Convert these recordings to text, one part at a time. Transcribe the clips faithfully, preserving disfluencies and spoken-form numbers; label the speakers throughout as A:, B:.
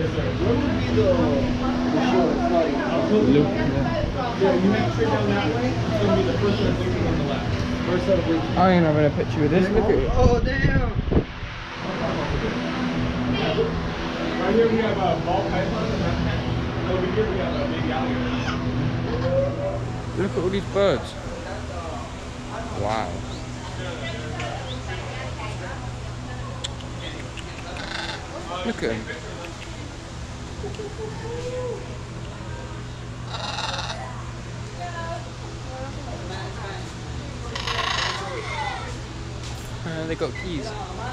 A: Where would be the, the shortest party?
B: Look. Yeah.
C: Yeah, you make straight down that way. It's gonna be the first one blinking on the left.
A: First set of bleachers.
B: I ain't having a picture of this. Look at it.
A: Oh, damn!
C: Right here we have a ball python, and over here we have a big alligator.
B: Look at all these birds. Wow. Look at them. Uh, they got keys.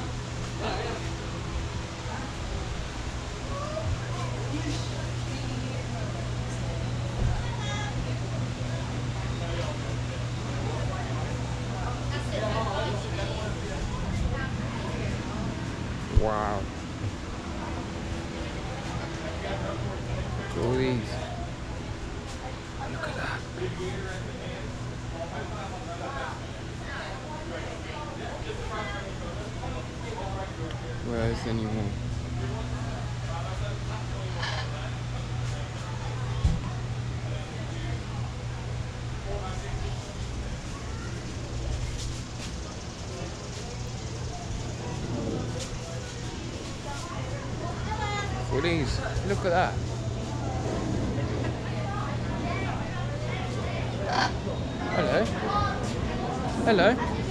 B: Wow. Look at all these. Look at that. Where is any more? What is? Look at that. Hello. Hello.